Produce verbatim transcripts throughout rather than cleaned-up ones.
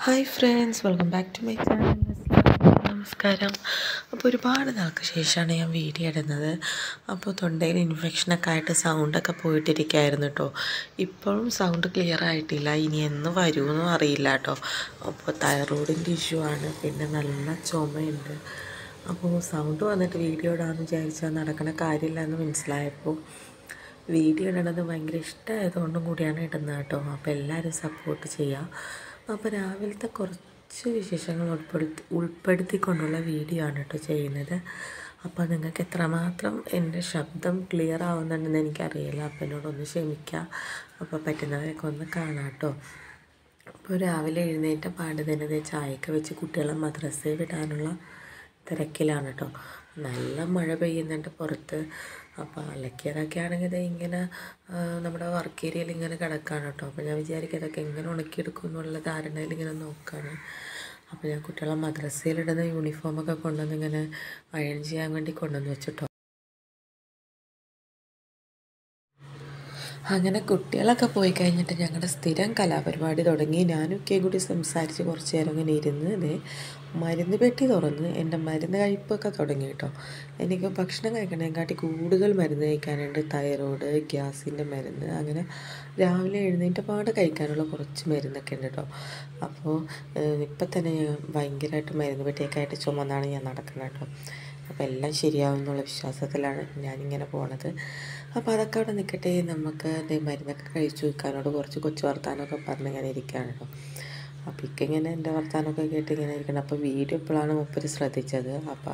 Hi friends, welcome back to my channel. നമസ്കാരം. അപ്പോൾ ഒരുപാട് നാൾക്ക് ശേഷമാണ് ഞാൻ വീഡിയോ ഇടുന്നത്. അപ്പോൾ തൊണ്ടയിൽ ഇൻഫെക്ഷനൊക്കെ ആയിട്ട് സൗണ്ടൊക്കെ പോയിട്ടിരിക്കുകയായിരുന്നു കേട്ടോ. ഇപ്പോഴും സൗണ്ട് ക്ലിയർ ആയിട്ടില്ല. ഇനി എന്ന് വരുമെന്നും അറിയില്ല കേട്ടോ. അപ്പോൾ തൈറോയിഡിൻ്റെ ഇഷ്യൂ ആണ്, പിന്നെ നല്ല ചുമയുണ്ട്. അപ്പോൾ സൗണ്ട് വന്നിട്ട് വീഡിയോ ഇടാമെന്ന് വിചാരിച്ചാൽ നടക്കണ കാര്യമില്ല എന്ന് മനസ്സിലായപ്പോൾ വീഡിയോ ഇടണത് ഭയങ്കര ഇഷ്ടമായതുകൊണ്ടും കൂടിയാണ് ഇടുന്നത് കേട്ടോ. അപ്പോൾ എല്ലാവരും സപ്പോർട്ട് ചെയ്യുക. അപ്പോൾ രാവിലത്തെ കുറച്ച് വിശേഷങ്ങൾ ഉൾപ്പെടുത്തി ഉൾപ്പെടുത്തിക്കൊണ്ടുള്ള വീഡിയോ ആണ് കേട്ടോ ചെയ്യുന്നത്. അപ്പോൾ നിങ്ങൾക്ക് എത്രമാത്രം എൻ്റെ ശബ്ദം ക്ലിയർ ആവുന്നുണ്ടെന്ന് എനിക്കറിയില്ല. അപ്പോൾ എന്നോടൊന്ന് ക്ഷമിക്കുക. അപ്പോൾ പറ്റുന്നവരൊക്കെ ഒന്ന് കാണാം കേട്ടോ. അപ്പോൾ രാവിലെ എഴുന്നേറ്റ പാട് തന്നെ ചായയൊക്കെ വെച്ച് കുട്ടികളെ മദ്രസയിൽ വിടാനുള്ള തിരക്കിലാണ് കേട്ടോ. നല്ല മഴ പെയ്യുന്നുണ്ട് പുറത്ത്. അപ്പോൾ അലക്കിയതൊക്കെ ആണെങ്കിൽ ഇത് ഇങ്ങനെ നമ്മുടെ വർക്ക് ഏരിയയിൽ ഇങ്ങനെ കിടക്കുകയാണ് കേട്ടോ. അപ്പോൾ ഞാൻ വിചാരിക്കും ഇതൊക്കെ എങ്ങനെ ഉണക്കിയെടുക്കും എന്നുള്ള ധാരണയിൽ ഇങ്ങനെ നോക്കുകയാണ്. അപ്പോൾ ഞാൻ കുട്ടികളെ മദ്രസയിലിടുന്ന യൂണിഫോമൊക്കെ കൊണ്ടുവന്ന് ഇങ്ങനെ അയൺ ചെയ്യാൻ വേണ്ടി കൊണ്ടുവന്ന് വെച്ചിട്ടോ. അങ്ങനെ കുട്ടികളൊക്കെ പോയി കഴിഞ്ഞിട്ട് ഞങ്ങളുടെ സ്ഥിരം കലാപരിപാടി തുടങ്ങി. ഞാനൊക്കെ കൂടി സംസാരിച്ച് കുറച്ച് നേരം ഇങ്ങനെ ഇരുന്ന് ഇതേ മരുന്ന് പെട്ടി തുറന്ന് എൻ്റെ മരുന്ന് കഴിപ്പൊക്കെ തുടങ്ങി കേട്ടോ. എനിക്ക് ഭക്ഷണം കഴിക്കണേക്കാട്ടി കൂടുതൽ മരുന്ന് കഴിക്കാനുണ്ട്. തൈറോയ്ഡ്, ഗ്യാസിൻ്റെ മരുന്ന്, അങ്ങനെ രാവിലെ എഴുന്നേറ്റ് പാടെ കഴിക്കാനുള്ള കുറച്ച് മരുന്നൊക്കെ ഉണ്ട് കേട്ടോ. അപ്പോൾ ഇപ്പം തന്നെ ഞാൻ ഭയങ്കരമായിട്ട് മരുന്ന് പെട്ടിയൊക്കെ ആയിട്ട് ചുമന്നാണ് ഞാൻ നടക്കുന്നത് കേട്ടോ. അപ്പോൾ എല്ലാം ശരിയാവും എന്നുള്ള വിശ്വാസത്തിലാണ് ഞാനിങ്ങനെ പോണത്. അപ്പോൾ അതൊക്കെ അവിടെ നിൽക്കട്ടെ. നമുക്ക് അതേ മരുന്നൊക്കെ കഴിച്ചു വെക്കാനോട് കുറച്ച് കൊച്ചു വർത്താനമൊക്കെ പറഞ്ഞ് ഇങ്ങനെ ഇരിക്കുകയാണ് കേട്ടോ. അപ്പോൾ ഇക്ക ഇങ്ങനെ എൻ്റെ വർത്താനമൊക്കെ കേട്ട് ഇങ്ങനെ ഇരിക്കണം. അപ്പോൾ വീഡിയോ ഇപ്പോഴാണ് മുപ്പര് ശ്രദ്ധിച്ചത്. അപ്പോൾ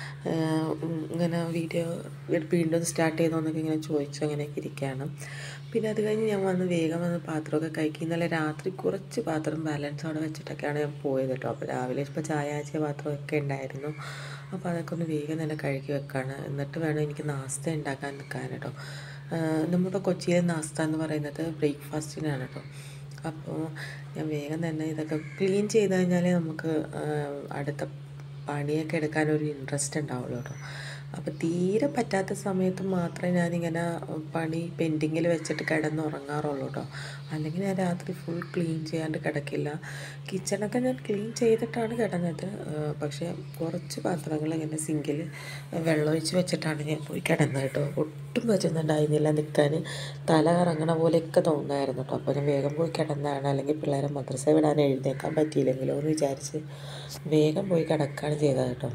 ഇങ്ങനെ വീഡിയോ വീണ്ടും സ്റ്റാർട്ട് ചെയ്തോന്നൊക്കെ ഇങ്ങനെ ചോദിച്ചു അങ്ങനെയൊക്കെ ഇരിക്കുകയാണ്. പിന്നെ അത് കഴിഞ്ഞ് ഞാൻ വന്ന് വേഗം വന്ന് പാത്രമൊക്കെ കഴിക്കും. ഇന്നലെ രാത്രി കുറച്ച് പാത്രം ബാലൻസ് അവിടെ വെച്ചിട്ടൊക്കെയാണ് ഞാൻ പോയത് കേട്ടോ. അപ്പോൾ രാവിലെ ഇപ്പോൾ ചായ ആച്ചിയ പാത്രമൊക്കെ ഉണ്ടായിരുന്നു. അപ്പോൾ അതൊക്കെ ഒന്ന് വേഗം തന്നെ കഴുകി വെക്കാണ്. എന്നിട്ട് വേണം എനിക്ക് നാസ്ത ഉണ്ടാക്കാൻ നിൽക്കാൻ കേട്ടോ. നമ്മുടെ കൊച്ചിയിലെ നാസ്ത എന്ന് പറയുന്നത് ബ്രേക്ക്ഫാസ്റ്റിനാണ് കേട്ടോ. അപ്പോൾ ഞാൻ വേഗം തന്നെ ഇതൊക്കെ ക്ലീൻ ചെയ്ത് കഴിഞ്ഞാലേ നമുക്ക് അടുത്ത പണിയൊക്കെ എടുക്കാനൊരു ഇൻട്രസ്റ്റ് ഉണ്ടാവുള്ളൂ കേട്ടോ. അപ്പോൾ തീരെ പറ്റാത്ത സമയത്ത് മാത്രമേ ഞാനിങ്ങനെ പണി പെൻഡിങ്ങിൽ വെച്ചിട്ട് കിടന്നുറങ്ങാറുള്ളൂ കേട്ടോ. അല്ലെങ്കിൽ ഞാൻ രാത്രി ഫുൾ ക്ലീൻ ചെയ്യാണ്ട് കിടക്കില്ല. കിച്ചണൊക്കെ ഞാൻ ക്ലീൻ ചെയ്തിട്ടാണ് കിടന്നത്. പക്ഷേ കുറച്ച് പാത്രങ്ങൾ ഇങ്ങനെ സിങ്കിൽ വെള്ളമൊഴിച്ച് വെച്ചിട്ടാണ് ഞാൻ പോയി കിടന്നത് കേട്ടോ. ഒട്ടും പറ്റുന്നുണ്ടായിരുന്നില്ല നിൽക്കാൻ. തല കറങ്ങണ പോലെയൊക്കെ തോന്നുമായിരുന്നു കേട്ടോ. അപ്പോൾ ഞാൻ വേഗം പോയി കിടന്നതാണ്. അല്ലെങ്കിൽ പിള്ളേരെ മദ്രസ വിടാൻ എഴുന്നേക്കാൻ പറ്റിയില്ലെങ്കിലോ എന്ന് വിചാരിച്ച് വേഗം പോയി കിടക്കുകയാണ് ചെയ്തത് കേട്ടോ.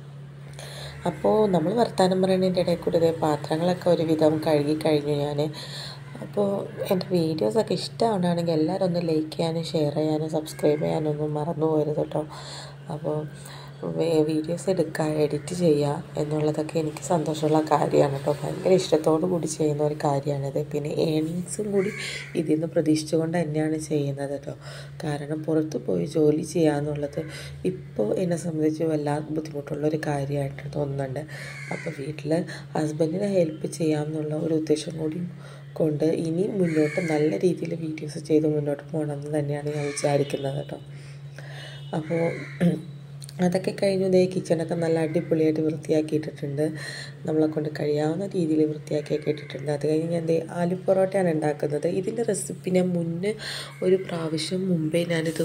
അപ്പോൾ നമ്മൾ വർത്തമാനം പറയുന്നതിൻ്റെ ഇടയിൽ കൂടി ഇതേ പാത്രങ്ങളൊക്കെ ഒരുവിധം കഴുകി കഴിഞ്ഞു ഞാൻ. അപ്പോൾ എൻ്റെ വീഡിയോസൊക്കെ ഇഷ്ടമാണെങ്കിൽ എല്ലാവരും ഒന്ന് ലൈക്ക് ചെയ്യാനും ഷെയർ ചെയ്യാനും സബ്സ്ക്രൈബ് ചെയ്യാനും ഒന്നും മറന്നു പോകരുത് കേട്ടോ. അപ്പോൾ വീഡിയോസ് എടുക്കുക, എഡിറ്റ് ചെയ്യുക എന്നുള്ളതൊക്കെ എനിക്ക് സന്തോഷമുള്ള കാര്യമാണ് കേട്ടോ. ഭയങ്കര ഇഷ്ടത്തോടു കൂടി ചെയ്യുന്ന ഒരു കാര്യമാണിത്. പിന്നെ ഏണിങ്സും കൂടി ഇതിൽ നിന്ന് പ്രതീക്ഷിച്ചുകൊണ്ട് തന്നെയാണ് ചെയ്യുന്നത് കേട്ടോ. കാരണം പുറത്ത് പോയി ജോലി ചെയ്യുക എന്നുള്ളത് ഇപ്പോൾ എന്നെ സംബന്ധിച്ച് വല്ലാതെ ബുദ്ധിമുട്ടുള്ളൊരു കാര്യമായിട്ട് തോന്നുന്നുണ്ട്. അപ്പോൾ വീട്ടിൽ ഹസ്ബൻഡിനെ ഹെൽപ്പ് ചെയ്യാമെന്നുള്ള ഒരു ഉദ്ദേശം കൂടി കൊണ്ട് ഇനി മുന്നോട്ട് നല്ല രീതിയിൽ വീഡിയോസ് ചെയ്ത് മുന്നോട്ട് പോകണമെന്ന് തന്നെയാണ് ഞാൻ വിചാരിക്കുന്നത് കേട്ടോ. അപ്പോൾ അതൊക്കെ കഴിഞ്ഞു. ദേ കിച്ചണൊക്കെ നല്ല അടിപൊളിയായിട്ട് വൃത്തിയാക്കിയിട്ടിട്ടുണ്ട്. നമ്മളെ കൊണ്ട് കഴിയാവുന്ന രീതിയിൽ വൃത്തിയാക്കിയൊക്കെ ഇട്ടിട്ടുണ്ട്. അത് കഴിഞ്ഞ് ഞാൻ ദേ ആലു പൊറോട്ടയാണ് ഉണ്ടാക്കുന്നത്. ഇതിൻ്റെ റെസിപ്പി ഞാൻ മുന്നേ ഒരു പ്രാവശ്യം മുമ്പേ ഞാനിത്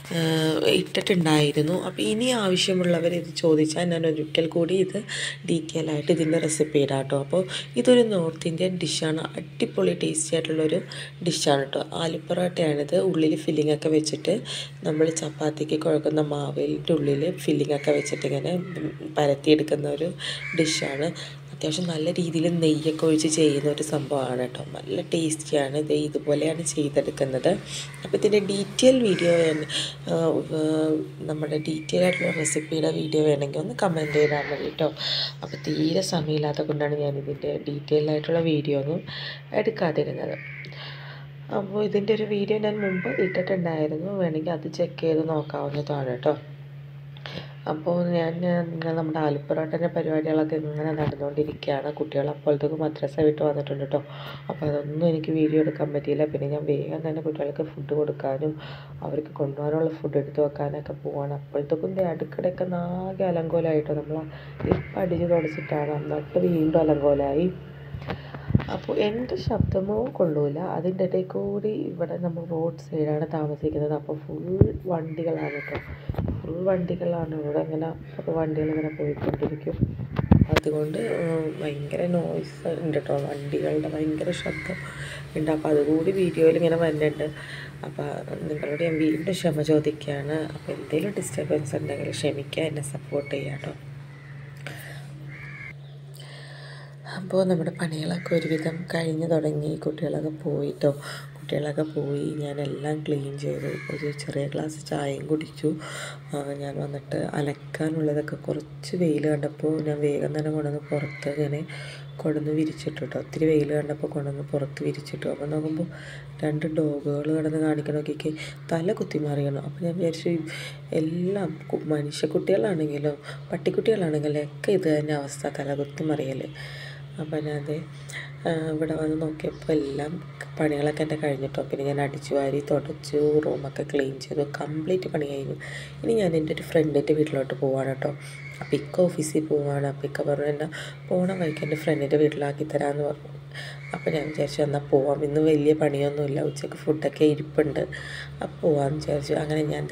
ഇട്ടിട്ടുണ്ടായിരുന്നു. അപ്പോൾ ഇനി ആവശ്യമുള്ളവർ ഇത് ചോദിച്ചാൽ ഞാൻ ഒരിക്കൽ കൂടി ഇത് ഡീറ്റെയിൽ ആയിട്ട് ഇതിൻ്റെ റെസിപ്പി ഇടാം കേട്ടോ. അപ്പോൾ ഇതൊരു നോർത്ത് ഇന്ത്യൻ ഡിഷാണ്. അടിപൊളി ടേസ്റ്റി ആയിട്ടുള്ളൊരു ഡിഷാണ് കേട്ടോ. ആലു പൊറോട്ടയാണിത്. ഉള്ളിൽ ഫില്ലിംഗ് ഒക്കെ വെച്ചിട്ട് നമ്മൾ ചപ്പാത്തിക്ക് കുഴക്കുന്ന മാവിൻ്റെ ഉള്ളിൽ ഫില്ലിംഗ് ഒക്കെ വെച്ചിട്ട് ഇങ്ങനെ പരത്തിയെടുക്കുന്ന ഒരു ഡിഷാണ്. അത്യാവശ്യം നല്ല രീതിയിൽ നെയ്യൊക്കെ ഒഴിച്ച് ചെയ്യുന്ന ഒരു സംഭവമാണ് കേട്ടോ. നല്ല ടേസ്റ്റിയാണ്. ഇത് ഇതുപോലെയാണ് ചെയ്തെടുക്കുന്നത്. അപ്പോൾ ഇതിൻ്റെ ഡീറ്റെയിൽ വീഡിയോ നമ്മുടെ ഡീറ്റെയിൽ ആയിട്ടുള്ള റെസിപ്പിയുടെ വീഡിയോ വേണമെങ്കിൽ ഒന്ന് കമൻറ്റ് ചെയ്താൽ മതി കേട്ടോ. അപ്പോൾ തീരെ സമയമില്ലാത്ത കൊണ്ടാണ് ഞാനിതിൻ്റെ ഡീറ്റെയിൽ ആയിട്ടുള്ള വീഡിയോ ഒന്നും എടുക്കാതിരുന്നത്. അപ്പോൾ ഇതിൻ്റെ ഒരു വീഡിയോ ഞാൻ മുമ്പ് ഇട്ടിട്ടുണ്ടായിരുന്നു. വേണമെങ്കിൽ അത് ചെക്ക് ചെയ്ത് നോക്കാവുന്നതാണ് കേട്ടോ. അപ്പോൾ ഞാൻ നിങ്ങൾ നമ്മുടെ ആലു പൊറോട്ടൻ്റെ പരിപാടികളൊക്കെ ഇങ്ങനെ നടന്നുകൊണ്ടിരിക്കുകയാണ്. കുട്ടികൾ അപ്പോഴത്തേക്ക് മദ്രസ വിട്ട് വന്നിട്ടുണ്ട് കേട്ടോ. അപ്പോൾ അതൊന്നും എനിക്ക് വീഡിയോ എടുക്കാൻ പറ്റിയില്ല. പിന്നെ ഞാൻ വേഗം തന്നെ കുട്ടികൾക്ക് ഫുഡ് കൊടുക്കാനും അവർക്ക് കൊണ്ടുപോകാനുള്ള ഫുഡ് എടുത്ത് വെക്കാനൊക്കെ പോവാണ്. അപ്പോഴത്തേക്കും അടുക്കടയൊക്കെ നാകെ അലങ്കോലമായിട്ടോ. നമ്മൾ ഇപ്പം അടിച്ച് തുടച്ചിട്ടാണ്, എന്നിട്ട് വീണ്ടും അലങ്കോലമായി. അപ്പോൾ എൻ്റെ ശബ്ദമോ കൊള്ളൂല. അതിൻ്റെ ഇടയിൽ കൂടി ഇവിടെ നമ്മൾ റോഡ് സൈഡാണ് താമസിക്കുന്നത്. അപ്പോൾ ഫുൾ വണ്ടികളാണ് കേട്ടോ. ഫുൾ വണ്ടികളാണ് ഇവിടെ. ഇങ്ങനെ വണ്ടികളിങ്ങനെ പോയിക്കൊണ്ടിരിക്കും. അതുകൊണ്ട് ഭയങ്കര നോയ്സ് ഉണ്ട് കേട്ടോ. വണ്ടികളുടെ ഭയങ്കര ശബ്ദം ഉണ്ട്. അപ്പോൾ അതുകൂടി വീഡിയോയിൽ ഇങ്ങനെ വരുന്നുണ്ട്. അപ്പോൾ നിങ്ങളോട് ഞാൻ വീണ്ടും ക്ഷമ ചോദിക്കുകയാണ്. അപ്പോൾ എന്തെങ്കിലും ഡിസ്റ്റർബൻസ് ഉണ്ടെങ്കിൽ ക്ഷമിക്കുക, എന്നെ സപ്പോർട്ട് ചെയ്യാം കേട്ടോ. അപ്പോൾ നമ്മുടെ പണികളൊക്കെ ഒരുവിധം കഴിഞ്ഞ് തുടങ്ങി. കുട്ടികളൊക്കെ പോയിട്ടോ. കുട്ടികളൊക്കെ പോയി ഞാനെല്ലാം ക്ലീൻ ചെയ്തു. ഒരു ചെറിയ ഗ്ലാസ് ചായയും കുടിച്ചു. ഞാൻ വന്നിട്ട് അലക്കാനുള്ളതൊക്കെ കുറച്ച് വെയിൽ കണ്ടപ്പോൾ ഞാൻ വേഗം തന്നെ കൊണ്ടുവന്ന് പുറത്ത് ഇങ്ങനെ കൊണ്ടുവന്ന് വിരിച്ചിട്ടു കേട്ടോ. ഒത്തിരി വെയിൽ കണ്ടപ്പോൾ കൊണ്ടുവന്ന് പുറത്ത് വിരിച്ചിട്ടു. അപ്പോൾ നോക്കുമ്പോൾ രണ്ട് ഡോഗുകൾ കിടന്ന് കാണിക്കണം. നോക്കിക്കേ, തല കുത്തി മാറിയണം. അപ്പോൾ ഞാൻ വിചാരിച്ചു എല്ലാം മനുഷ്യക്കുട്ടികളാണെങ്കിലും പട്ടിക്കുട്ടികളാണെങ്കിലും ഒക്കെ ഇത് തന്നെ അവസ്ഥ, തല കുത്തി മറിയൽ. അപ്പം ഞാനത് ഇവിടെ വന്ന് നോക്കിയപ്പോൾ എല്ലാം പണികളൊക്കെ എൻ്റെ കഴിഞ്ഞിട്ടോ. പിന്നെ ഞാൻ അടിച്ചു വാരി തുടച്ചു, റൂമൊക്കെ ക്ലീൻ ചെയ്തു, കംപ്ലീറ്റ് പണി കഴിഞ്ഞു. ഇനി ഞാൻ എൻ്റെ ഒരു ഫ്രണ്ടിൻ്റെ വീട്ടിലോട്ട് പോവാണ് കേട്ടോ. അപ്പോൾ ഇക്ക ഓഫീസിൽ പോവാണ്. അപ്പോൾ ഇക്ക പറഞ്ഞു എന്നെ പോണ വഴിക്ക് എൻ്റെ ഫ്രണ്ടിൻ്റെ വീട്ടിലാക്കി തരാമെന്ന് പറഞ്ഞു. അപ്പോൾ ഞാൻ വിചാരിച്ചു എന്നാൽ പോവാം, ഇന്ന് വലിയ പണിയൊന്നുമില്ല, ഉച്ചയ്ക്ക് ഫുഡൊക്കെ ഇരിപ്പുണ്ട്, അപ്പോൾ പോവാമെന്ന് വിചാരിച്ചു. അങ്ങനെ ഞാൻ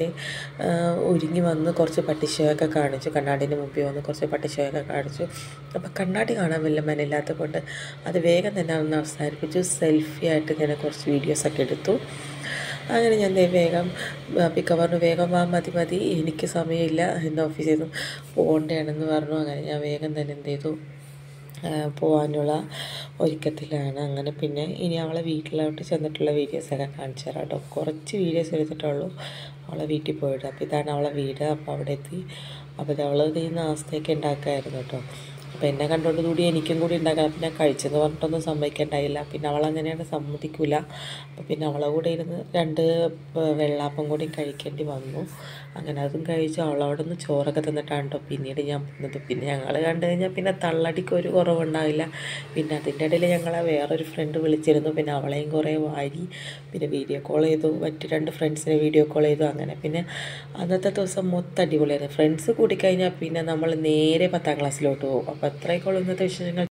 ഒരുങ്ങി വന്ന് കുറച്ച് പട്ടിഷോയൊക്കെ കാണിച്ചു. കണ്ണാടിൻ്റെ മുമ്പിൽ വന്ന് കുറച്ച് പട്ടിഷോയൊക്കെ കാണിച്ചു. അപ്പോൾ കണ്ണാടി കാണാൻ വല്ല മനയില്ലാത്ത കൊണ്ട് അത് വേഗം തന്നെ ഒന്ന് അവസാനിപ്പിച്ചു. സെൽഫി ആയിട്ട് ഇങ്ങനെ കുറച്ച് വീഡിയോസൊക്കെ എടുത്തു. അങ്ങനെ ഞാൻ വേഗം പിക്ക പറഞ്ഞു വേഗം വാ, മതി മതി എനിക്ക് സമയമില്ല, എൻ്റെ ഓഫീസിൽ നിന്ന് പോകേണ്ടതാണെന്ന് പറഞ്ഞു. അങ്ങനെ ഞാൻ വേഗം തന്നെ എന്ത് ചെയ്തു, പോകാനുള്ള ഒരുക്കത്തിലാണ്. അങ്ങനെ പിന്നെ ഇനി അവളെ വീട്ടിലോട്ട് ചെന്നിട്ടുള്ള വീഡിയോസൊക്കെ കാണിച്ചു തരാം കേട്ടോ. കുറച്ച് വീഡിയോസ് എടുത്തിട്ടുള്ളൂ അവളെ വീട്ടിൽ പോയിട്ട്. അപ്പോൾ ഇതാണ് അവളെ വീട്. അപ്പോൾ അവിടെ എത്തി. അപ്പോൾ ഇത് അവൾ ഈ നാസ്തയൊക്കെ ഉണ്ടാക്കുമായിരുന്നു കേട്ടോ. അപ്പോൾ എന്നെ കണ്ടുകൊണ്ട് കൂടി എനിക്കും കൂടി ഉണ്ടാക്കാം. പിന്നെ കഴിച്ചെന്ന് പറഞ്ഞിട്ടൊന്നും സമ്മതിക്കണ്ടായില്ല. പിന്നെ അവളങ്ങനെയാണ് സമ്മതിക്കില്ല. അപ്പോൾ പിന്നെ അവളെ കൂടെ ഇരുന്ന് രണ്ട് വെള്ളാപ്പം കൂടി കഴിക്കേണ്ടി വന്നു. അങ്ങനെ അതും കഴിച്ചു. അവളവിടെ നിന്ന് ചോറൊക്കെ തിന്നിട്ടാണ് കേട്ടോ പിന്നീട് ഞാൻ വന്നത്. പിന്നെ ഞങ്ങൾ കണ്ടു കഴിഞ്ഞാൽ പിന്നെ തള്ളടിക്ക് ഒരു കുറവുണ്ടാവില്ല. പിന്നെ അതിൻ്റെ ഇടയിൽ ഞങ്ങളെ വേറൊരു ഫ്രണ്ട് വിളിച്ചിരുന്നു. പിന്നെ അവളെയും കുറേ വാരി പിന്നെ വീഡിയോ കോൾ ചെയ്തു. മറ്റ് രണ്ട് ഫ്രണ്ട്സിനെ വീഡിയോ കോൾ ചെയ്തു. അങ്ങനെ പിന്നെ അന്നത്തെ ദിവസം മൊത്തം അടിപൊളിയായിരുന്നു. ഫ്രണ്ട്സ് കൂടിക്കഴിഞ്ഞാൽ പിന്നെ നമ്മൾ നേരെ പത്താം ക്ലാസ്സിലോട്ട് പോകും. അപ്പോൾ അത്രയൊക്കെ ഉള്ളൂ ഇന്നത്തെ വിശേഷങ്ങൾ.